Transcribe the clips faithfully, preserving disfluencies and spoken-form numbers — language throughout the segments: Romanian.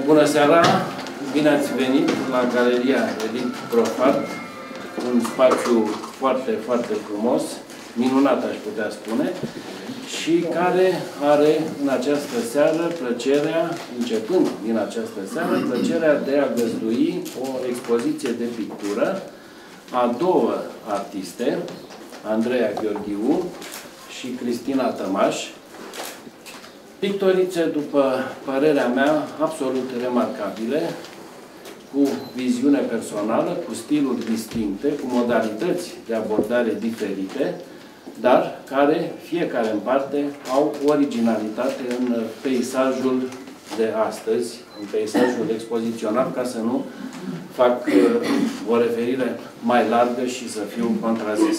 Bună seara! Bine ați venit la Galeria Elit Profart, un spațiu foarte, foarte frumos, minunat aș putea spune, și care are în această seară plăcerea, începând din această seară, plăcerea de a găzdui o expoziție de pictură a două artiste, Andreea Gheorghiu și Cristina Tămaș, pictorițe, după părerea mea, absolut remarcabile, cu viziune personală, cu stiluri distincte, cu modalități de abordare diferite, dar care, fiecare în parte, au originalitate în peisajul de astăzi, în peisajul expozițional, ca să nu fac uh, o referire mai largă și să fiu contrazis.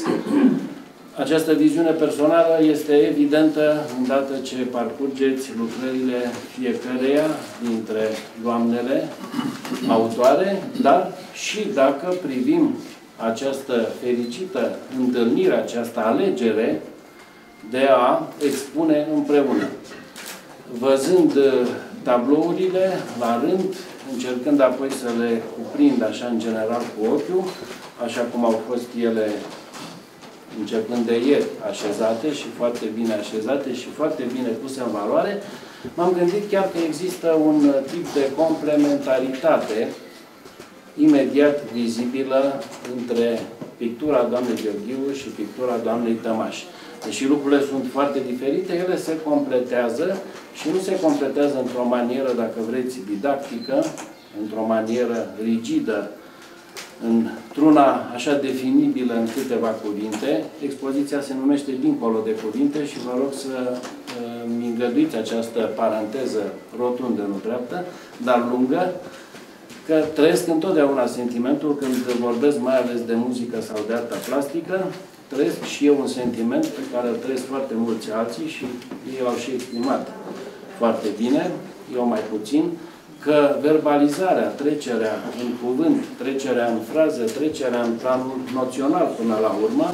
Această viziune personală este evidentă îndată ce parcurgeți lucrările fiecăreia dintre doamnele autoare, dar și dacă privim această fericită întâlnire, această alegere de a expune împreună. Văzând tablourile la rând, încercând apoi să le cuprind așa în general cu ochiul, așa cum au fost ele începând de ieri așezate și foarte bine așezate și foarte bine puse în valoare, m-am gândit chiar că există un tip de complementaritate imediat vizibilă între pictura doamnei Gheorghiu și pictura doamnei Tămaș. Deși lucrurile sunt foarte diferite, ele se completează și nu se completează într-o manieră, dacă vreți, didactică, într-o manieră rigidă, într-una așa definibilă în câteva cuvinte. Expoziția se numește Dincolo de cuvinte și vă rog să îmi îngăduiți această paranteză rotundă, nu dreaptă, dar lungă, că trăiesc întotdeauna sentimentul când vorbesc mai ales de muzică sau de artă plastică, trăiesc și eu un sentiment pe care îl trăiesc foarte mulți alții și ei l-au și exprimat foarte bine, eu mai puțin, că verbalizarea, trecerea în cuvânt, trecerea în frază, trecerea în planul noțional până la urmă,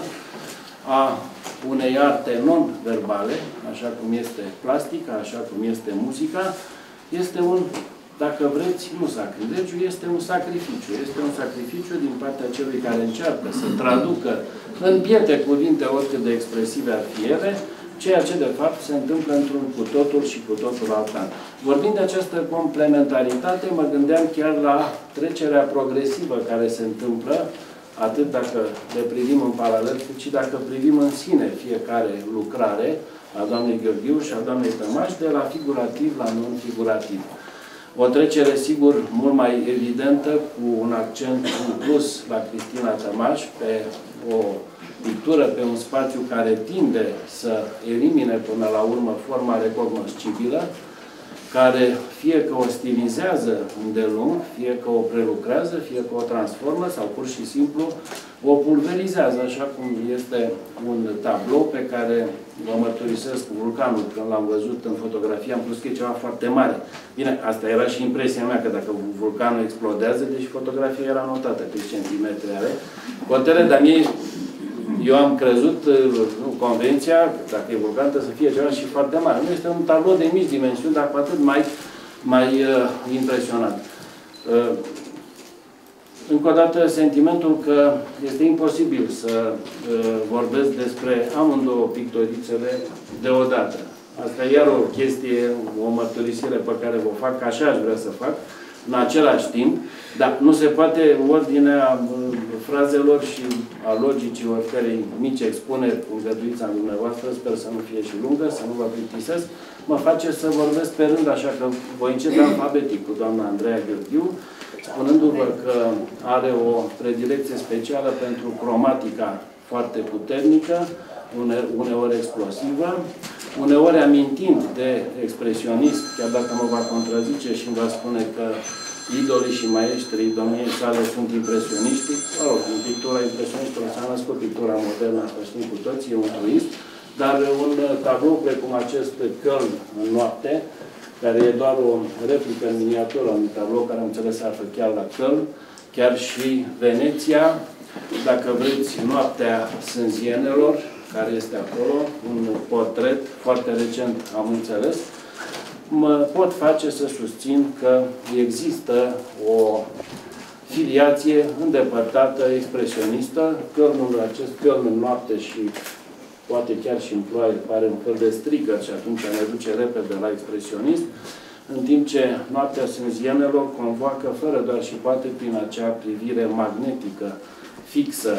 a unei arte non-verbale, așa cum este plastica, așa cum este muzica, este un, dacă vreți, nu sacrilegiu, este un sacrificiu. Este un sacrificiu din partea celui care încearcă să traducă în biete cuvinte, oricât de expresive ar fi ele, ceea ce, de fapt, se întâmplă într-un cu totul și cu totul alt an. Vorbind de această complementaritate, mă gândeam chiar la trecerea progresivă care se întâmplă, atât dacă le privim în paralel, cât și dacă privim în sine fiecare lucrare a doamnei Gheorghiu și a doamnei Tămaș, de la figurativ la non-figurativ. O trecere, sigur, mult mai evidentă, cu un accent în plus la Cristina Tămaș, pe o pictură, pe un spațiu care tinde să elimine până la urmă forma recognoscibilă, care fie că o stilizează îndelung, fie că o prelucrează, fie că o transformă sau pur și simplu o pulverizează, așa cum este un tablou pe care vă mărturisesc cu vulcanul. Când l-am văzut în fotografie, am crezut că e ceva foarte mare. Bine, asta era și impresia mea, că dacă vulcanul explodează, deci fotografia era notată câți centimetri are. Cotele, dar mie, eu am crezut, nu, convenția, dacă e vulcan, să fie ceva și foarte mare. Nu, este un tablou de mici dimensiuni, dar cu atât mai, mai uh, impresionant. Uh, Încă o dată, sentimentul că este imposibil să uh, vorbesc despre amândouă pictorițele deodată. Asta e iar o chestie, o mărturisire pe care vă fac, așa aș vrea să fac, în același timp, dar nu se poate ordinea uh, frazelor și a logicii oricărei mici expuneri, îngăduiți în dumneavoastră, sper să nu fie și lungă, să nu vă plictisesc, mă face să vorbesc pe rând, așa că voi începe alfabetic cu doamna Andreea Gheorghiu, spunându-vă că are o predilecție specială pentru cromatica foarte puternică, une, uneori explosivă, uneori amintind de expresionism, chiar dacă mă va contrazice și îmi va spune că idolii și maestrii domniei sale sunt impresioniști. Mă rog, în pictura impresionistă s-a născut pictura modernă, asta știm cu toții, e un truism, dar un tablou precum acest Köln în noapte, care e doar o replică în miniatură, un tablou care am înțeles se află chiar la Köln, chiar și Veneția, dacă vreți, Noaptea Sânzienelor, care este acolo, un portret foarte recent, am înțeles, mă pot face să susțin că există o filiație îndepărtată, expresionistă. Călnul acest, Căln în noapte și poate chiar și în ploaie, pare un fel de strigă și atunci ne duce repede la expresionist, în timp ce Noaptea Sânzienelor convoacă fără doar și poate prin acea privire magnetică, fixă,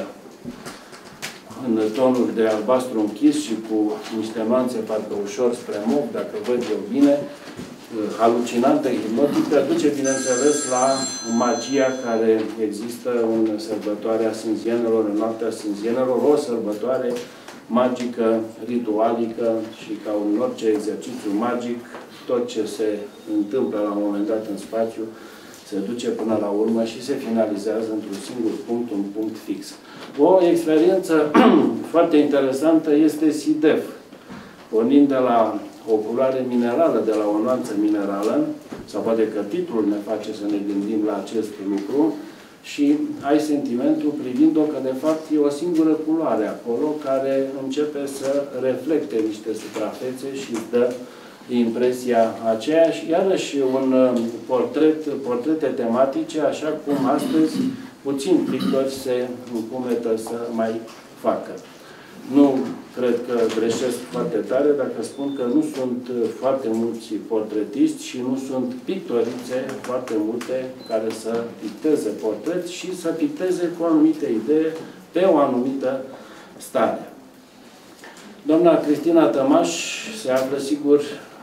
în tonuri de albastru închis și cu niște nuanțe parcă ușor spre mov, dacă văd eu bine, halucinantă, hipnotică, duce, bineînțeles, la magia care există în sărbătoarea Sânzienelor, în Noaptea Sânzienelor, o sărbătoare magică, ritualică și ca în orice exercițiu magic, tot ce se întâmplă la un moment dat în spațiu se duce până la urmă și se finalizează într-un singur punct, un punct fix. O experiență foarte interesantă este S I D E F. Pornind de la o culoare minerală, de la o nuanță minerală, sau poate că titlul ne face să ne gândim la acest lucru, și ai sentimentul, privind-o, că de fapt e o singură culoare acolo care începe să reflecte niște suprafețe și îți dă impresia aceea și iarăși un portret, portrete tematice, așa cum astăzi puțin pictori se încumetă să mai facă. Nu cred că greșesc foarte tare dacă spun că nu sunt foarte mulți portretiști și nu sunt pictorițe foarte multe care să picteze portret și să picteze cu o anumită idee pe o anumită stare. Doamna Cristina Tămaș se află, sigur,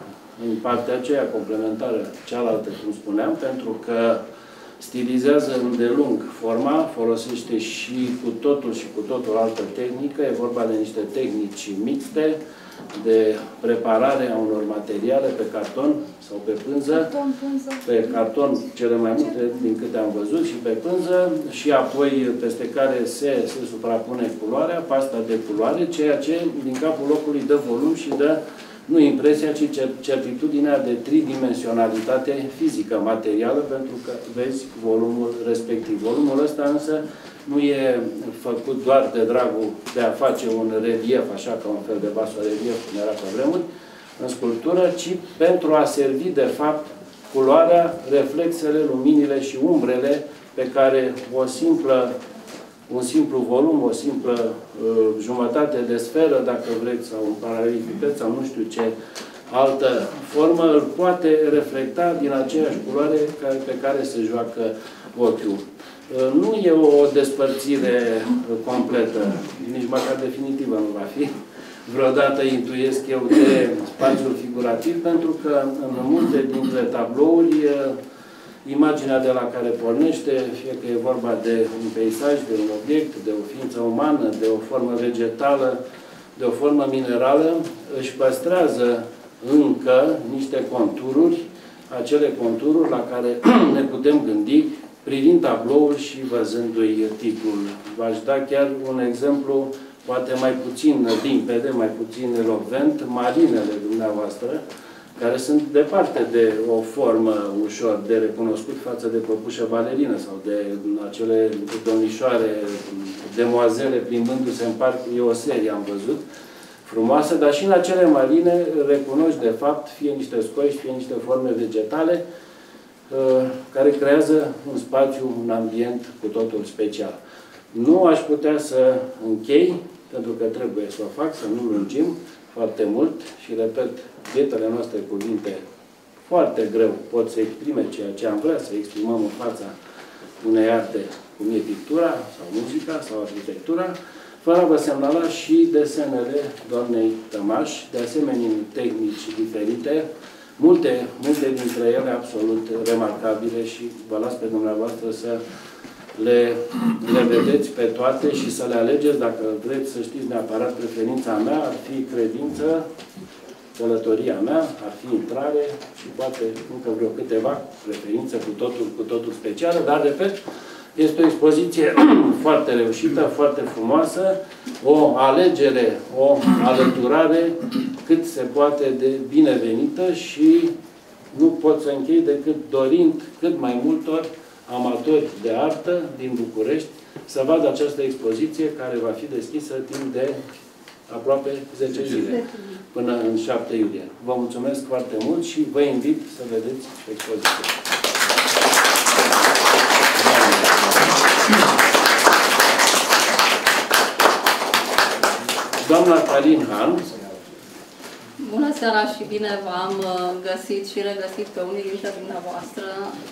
în partea aceea complementară, cealaltă, cum spuneam, pentru că stilizează îndelung forma, folosește și cu totul și cu totul altă tehnică. E vorba de niște tehnici mixte, de preparare a unor materiale pe carton sau pe pânză. Carton, pânză. Pe carton, cele mai multe, din câte am văzut, și pe pânză, și apoi peste care se, se suprapune culoarea, pasta de culoare, ceea ce, din capul locului, dă volum și dă nu impresia, ci certitudinea de tridimensionalitate fizică, materială, pentru că vezi volumul respectiv. Volumul ăsta însă nu e făcut doar de dragul de a face un relief, așa ca un fel de basorelief, cum era pe vremuri, în sculptură, ci pentru a servi, de fapt, culoarea, reflexele, luminile și umbrele pe care o simplă un simplu volum, o simplă uh, jumătate de sferă, dacă vreți, sau un paralelipied, sau nu știu ce altă formă, îl poate reflecta din aceeași culoare care, pe care se joacă ochiul. Uh, nu e o despărțire completă, nici măcar definitivă nu va fi. Vreodată intuiesc eu de spațiul figurativ, pentru că în multe dintre tablouri imaginea de la care pornește, fie că e vorba de un peisaj, de un obiect, de o ființă umană, de o formă vegetală, de o formă minerală, își păstrează încă niște contururi, acele contururi la care ne putem gândi privind tabloul și văzându-i titlul. V-aș da chiar un exemplu, poate mai puțin limpede, mai puțin elocvent, marinele dumneavoastră, care sunt departe de o formă ușor de recunoscut față de păpușă balerină sau de acele domnișoare, demoazele plimbându-se în parc. E o serie, am văzut, frumoasă, dar și în acele marine recunoști, de fapt, fie niște scoici, fie niște forme vegetale, care creează un spațiu, un ambient cu totul special. Nu aș putea să închei, pentru că trebuie să o fac, să nu lungim foarte mult și, repet, bietele noastre cuvinte foarte greu pot să exprime ceea ce am vrea să exprimăm în fața unei arte, cum e pictura, sau muzica, sau arhitectura, fără a vă semnala și desenele doamnei Tămaș, de asemenea tehnici diferite, multe, multe dintre ele absolut remarcabile și vă las pe dumneavoastră să le, le vedeți pe toate și să le alegeți. Dacă vreți să știți neapărat, preferința mea ar fi credință, călătoria mea, ar fi intrare și poate încă vreo câteva preferințe cu totul, cu totul specială, dar, repet, este o expoziție foarte reușită, foarte frumoasă, o alegere, o alăturare cât se poate de binevenită și nu pot să închei decât dorind cât mai multor amatori de artă din București să vadă această expoziție care va fi deschisă timp de aproape zece zile, până în șapte iulie. Vă mulțumesc foarte mult și vă invit să vedeți expoziția. Doamna Karin Han. Bună seara și bine v-am găsit și regăsit pe unii dintre dumneavoastră.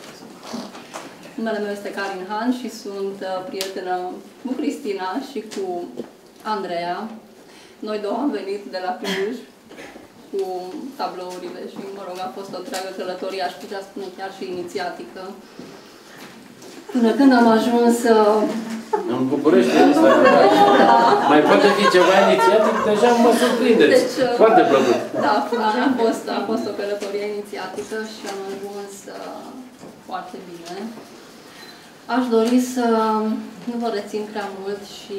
Numele meu este Karin Han și sunt prietenă cu Cristina și cu Andreea. Noi două am venit de la Cluj cu tablourile și, mă rog, a fost o întreagă călătorie, aș putea spune chiar și inițiatică. Până când am ajuns... În București, da. Mai poate fi ceva inițiatic, deja mă surprindeți. Deci, foarte plăcut. Da, a fost, a fost o călătorie inițiatică și am ajuns uh, foarte bine. Aș dori să nu vă rețin prea mult și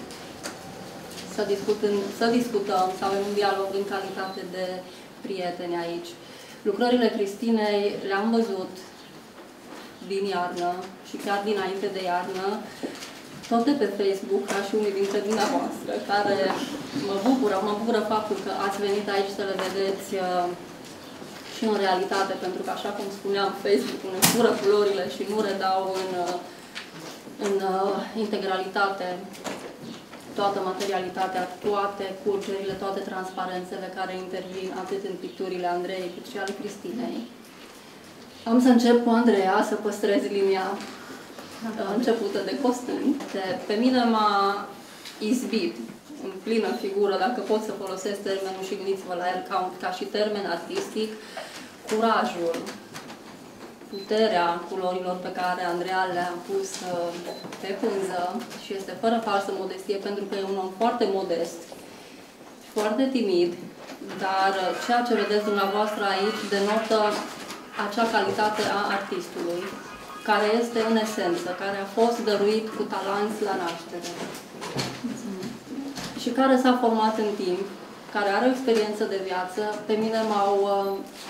să, discut în, să discutăm, să avem un dialog în calitate de prieteni aici. Lucrările Cristinei le-am văzut din iarnă și chiar dinainte de iarnă, tot de pe Facebook, ca și unii dintre dumneavoastră, care mă bucură, mă bucură faptul că ați venit aici să le vedeți uh, și în realitate, pentru că, așa cum spuneam, Facebook-ul ne fură culorile și nu redau în, uh, în uh, integralitate toată materialitatea, toate curgerile, toate transparențele care intervin atât în picturile Andrei cât și ale Cristinei. Am să încep cu Andreea, să păstrez linia începută de Costin. De, pe mine m-a izbit în plină figură, dacă pot să folosesc termenul și gândiți-vă la el ca, ca și termen artistic, curajul, puterea culorilor pe care Andreea le-a pus pe pânză și este fără falsă modestie, pentru că e un om foarte modest, foarte timid, dar ceea ce vedeți dumneavoastră aici denotă acea calitate a artistului, care este în esență, care a fost dăruit cu talanți la naștere și care s-a format în timp, care are o experiență de viață. Pe mine m-au uh,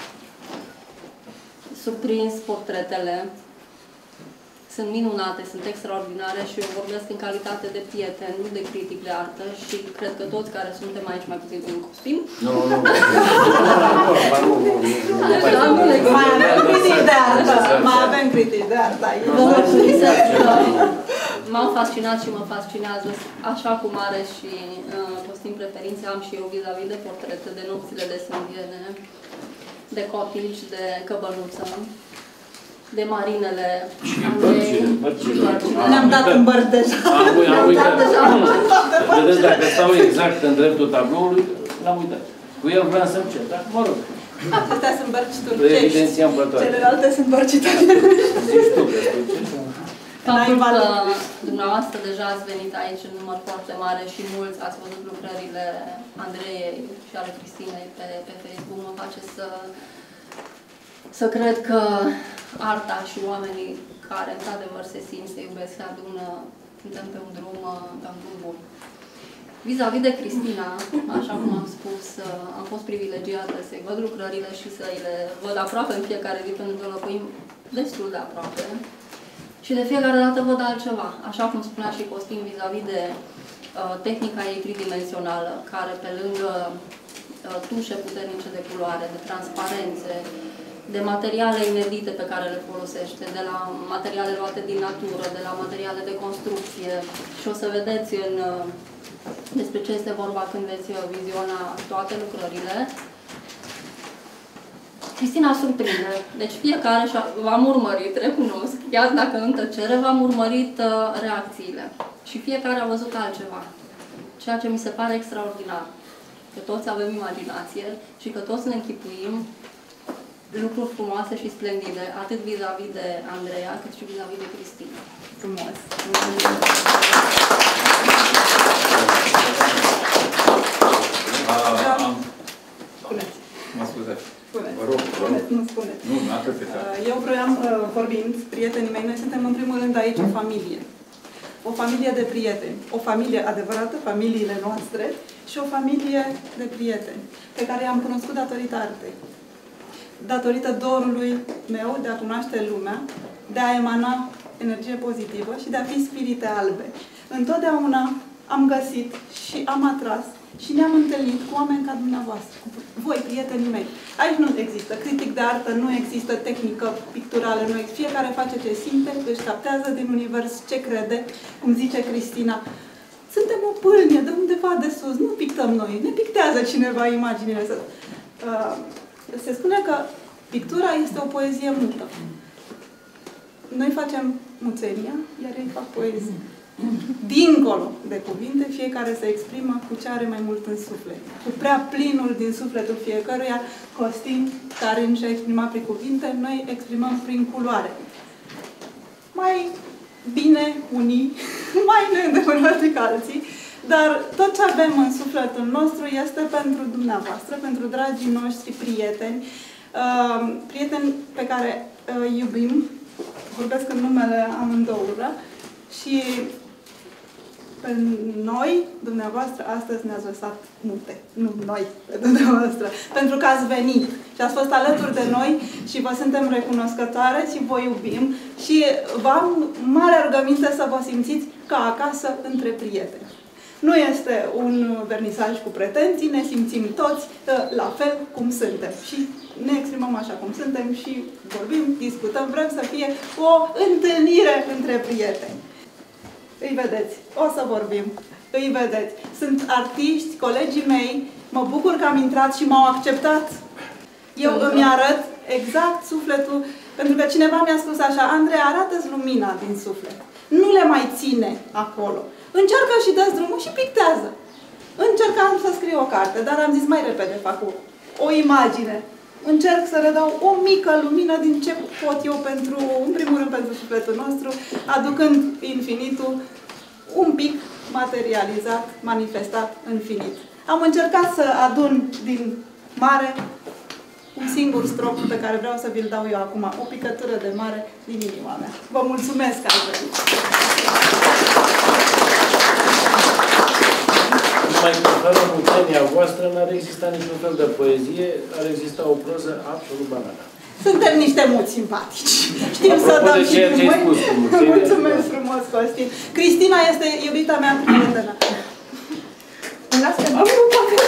surprins portretele. Sunt minunate, sunt extraordinare și eu vorbesc în calitate de prieten, nu de critic de artă și cred că toți care suntem aici, mai puțin în costum. Nu, nu, nu. Mai avem critic de artă. Mai avem critic de artă. M-au fascinat și mă fascinează, așa cum are și costum preferințe, am și eu vis-a-vis de portrete, de nopțile de sânghene, de cotici, de căbănuță, de marinele Andrei. Ne-am dat în bărți deja. Am uitat. Vedeți, dacă stau exact în dreptul tabloului, l-am uitat. Cu el vreau să-mi cer, dar mă rog. Astea sunt bărci turcești. Celelalte sunt bărci italiene. Zici tu că turcești. Faptul că dumneavoastră deja ați venit aici în număr foarte mare și mulți ați văzut lucrările Andreiei și ale Cristinei pe, pe Facebook, mă face să, să cred că arta și oamenii care într-adevăr se simt, se iubesc, se adună, suntem pe un drum, pe un drum bun. Vis-a-vis de Cristina, așa cum am spus, am fost privilegiată să-i văd lucrările și să-i le văd aproape în fiecare zi, pentru că locuim destul de aproape. Și de fiecare dată văd altceva. Așa cum spunea și Costin vis-a-vis de uh, tehnica ei tridimensională, care pe lângă uh, tușe puternice de culoare, de transparențe, de materiale inedite pe care le folosește, de la materiale luate din natură, de la materiale de construcție. Și o să vedeți în, uh, despre ce este vorba când veți viziona toate lucrările. Cristina surprinde. Deci fiecare v-am urmărit, recunosc, chiar dacă în tăcere, v-am urmărit uh, reacțiile. Și fiecare a văzut altceva. Ceea ce mi se pare extraordinar. Că toți avem imaginație și că toți ne închipuim lucruri frumoase și splendide, atât vis-a-vis -vis de Andreea, cât și vis-a-vis -vis de Cristina. Frumos! Mă scuze. Spuneți. Vă rog, vă rog. Nu spuneți. Nu, atât de tare. Eu vreau, vorbind, prietenii mei, noi suntem în primul rând aici o familie. O familie de prieteni. O familie adevărată, familiile noastre, și o familie de prieteni, pe care i-am cunoscut datorită artei. Datorită dorului meu de a cunoaște lumea, de a emana energie pozitivă și de a fi spirite albe. Întotdeauna am găsit și am atras Și ne-am întâlnit cu oameni ca dumneavoastră, cu voi, prietenii mei. Aici nu există critic de artă, nu există tehnică picturală, nu există. Fiecare face ce simte, își captează din univers ce crede, cum zice Cristina. Suntem o pâlnie de undeva de sus, nu pictăm noi, ne pictează cineva imaginile. Se spune că pictura este o poezie mută. Noi facem muțenia, iar ei fac poezie. Dincolo de cuvinte, fiecare se exprimă cu ce are mai mult în suflet. Cu prea plinul din sufletul fiecăruia, Costin, Karin și-a exprimat prin cuvinte, noi exprimăm prin culoare. Mai bine unii, mai neîndemânați decât alții, dar tot ce avem în sufletul nostru este pentru dumneavoastră, pentru dragii noștri prieteni, uh, prieteni pe care uh, iubim, vorbesc în numele amândouă, și pe noi, dumneavoastră, astăzi ne-ați lăsat mute. Nu noi, pe dumneavoastră. Pentru că ați venit și ați fost alături de noi și vă suntem recunoscătoare și vă iubim și v-am mare rugăminte să vă simțiți ca acasă între prieteni. Nu este un vernisaj cu pretenții, ne simțim toți la fel cum suntem. Și ne exprimăm așa cum suntem și vorbim, discutăm, vrem să fie o întâlnire între prieteni. Îi vedeți, o să vorbim, îi vedeți. Sunt artiști, colegii mei, mă bucur că am intrat și m-au acceptat. Eu îmi arăt exact sufletul, pentru că cineva mi-a spus așa, Andrei, arată-ți lumina din suflet. Nu le mai ține acolo. Încearcă și dă-ți drumul și pictează. Încercam să scriu o carte, dar am zis mai repede fac o, o imagine. Încerc să le dau o mică lumină din ce pot eu pentru, în primul rând pentru sufletul nostru, aducând infinitul un pic materializat, manifestat în finit. Am încercat să adun din mare un singur strop pe care vreau să vi-l dau eu acum, o picătură de mare din inima mea. Vă mulțumesc că ați venit! Numai că fără muțenia voastră n-ar exista niciun fel de poezie, ar exista o proză absolut banală. Suntem niște muți simpatici. Știm să dăm și mâini. Mulțumesc frumos, Costin. Cristina este iubita mea prietenă. Îmi las pe mine.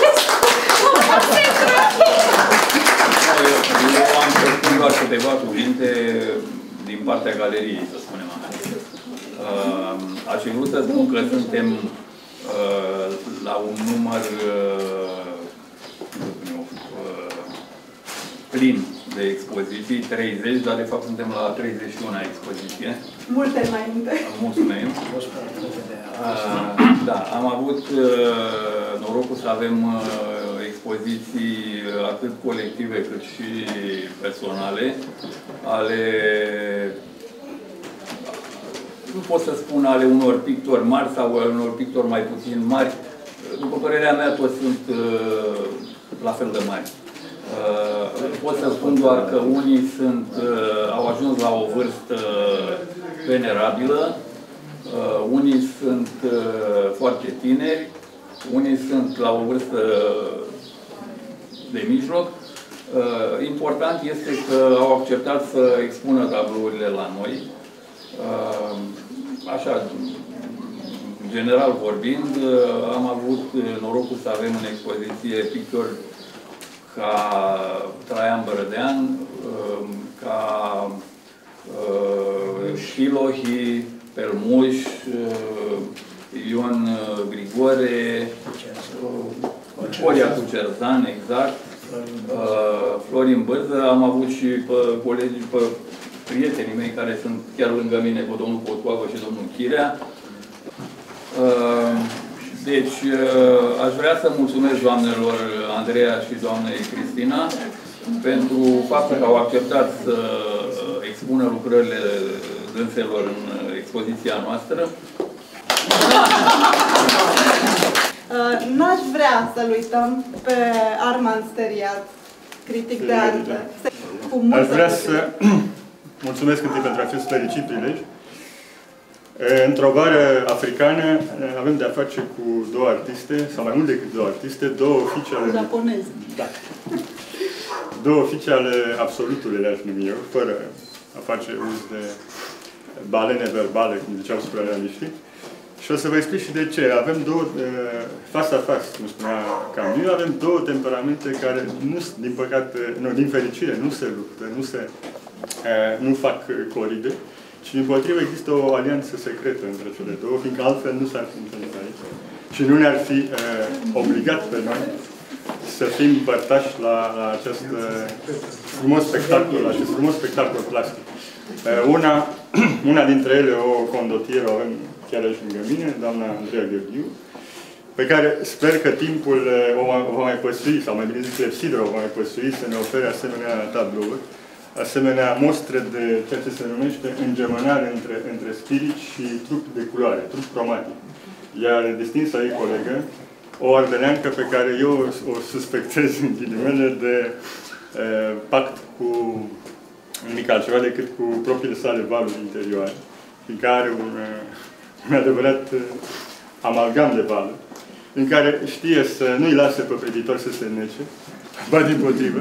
Eu am să spun doar câteva cuvinte din partea galeriei, să spunem așa. Aș fi vrut să spun că suntem la un număr plin de expoziții, treizeci, dar de fapt suntem la treizeci și unu expoziție. Multe înainte. Mulțumim. Da, am avut norocul să avem expoziții atât colective cât și personale, ale, nu pot să spun ale unor pictori mari sau ale unor pictori mai puțin mari. După părerea mea, toți sunt uh, la fel de mari. Uh, pot să spun doar că unii sunt, uh, au ajuns la o vârstă venerabilă, uh, unii sunt uh, foarte tineri, unii sunt la o vârstă de mijloc. Uh, important este că au acceptat să expună tablourile la noi. Uh, așa, general vorbind, am avut norocul să avem în expoziție pictori ca Traian Bărădean, ca Șilohi, Pelmuș, Ion Grigore, Coria Cucerzan, exact, Florin Bârză. Am avut și pe colegii, pe prietenii mei care sunt chiar lângă mine, pe domnul Potcoavă și domnul Chirea. Deci, aș vrea să mulțumesc doamnelor Andreea și doamnei Cristina pentru faptul că au acceptat să expună lucrările dânselor în expoziția noastră. N-aș vrea să-l uităm pe Armand Steriat, critic de artă. Aș vrea să mulțumesc întâi pentru acest fericit prilej. Într-o vară africană avem de-a face cu două artiste, sau mai mult decât două artiste, două fiice ale... Japoneze. Da. Două fiice ale absolutului, le-aș numi eu, fără a face uz de balene verbale, cum ziceau suprarealiștii. Și o să vă explic și de ce. Avem două, face a face, cum spunea Camus, avem două temperamente care, nu, din păcate, nu, din fericire, nu se luptă, nu, se, nu fac coride, ci din potrivă există o alianță secretă între cele două, fiindcă altfel nu s-ar fi întâlnit aici. Și nu ne-ar fi uh, obligat pe noi să fim părtași la, la acest uh, frumos spectacol, la acest frumos spectacol plastic. Uh, una, una dintre ele, o condotieră, o avem chiar aici lângă mine, doamna Andreea Gheorghiu, pe care sper că timpul uh, o va mai păsui, sau mai bine zis, Clepsidra o va mai păsui să ne ofere asemenea tablouri, asemenea mostre de ceea ce se numește îngemănare între, între spirit și trup de culoare, trup cromatic. Iar distinsa ei colegă, o ardeleancă pe care eu o, o suspectez în ghilimele de uh, pact cu nimic altceva decât cu propriile sale valuri interioare, fiindcă are un, uh, un adevărat uh, amalgam de valuri, în care știe să nu-i lase pe privitor să se nece, ba dimpotrivă,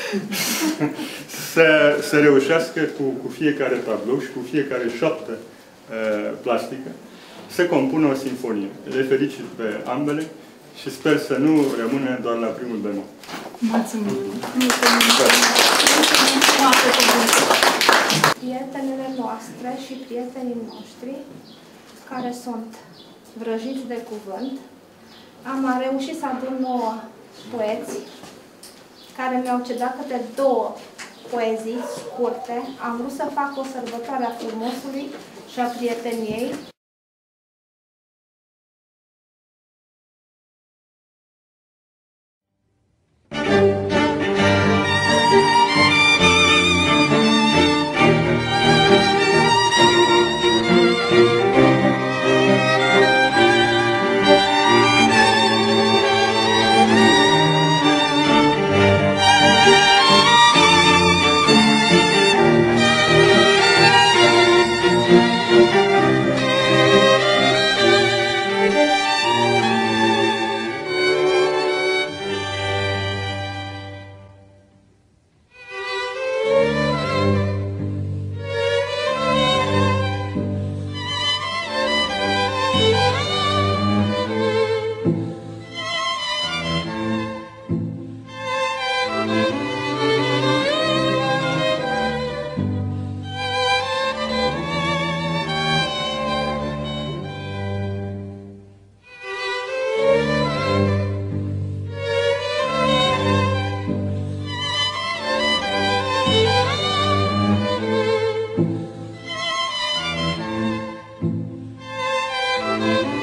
să, să reușească cu, cu fiecare tablou și cu fiecare șoaptă uh, plastică să compună o sinfonie. Le felicit pe ambele și sper să nu rămână doar la primul bemol. Mulțumim! Prietenele noastre și prietenii noștri care sunt vrăjiți de cuvânt, am reușit să adun nouă poeți care mi-au cedat câte două poezii scurte. Am vrut să fac o sărbătoare a frumosului și a prieteniei. Thank you. Thank you.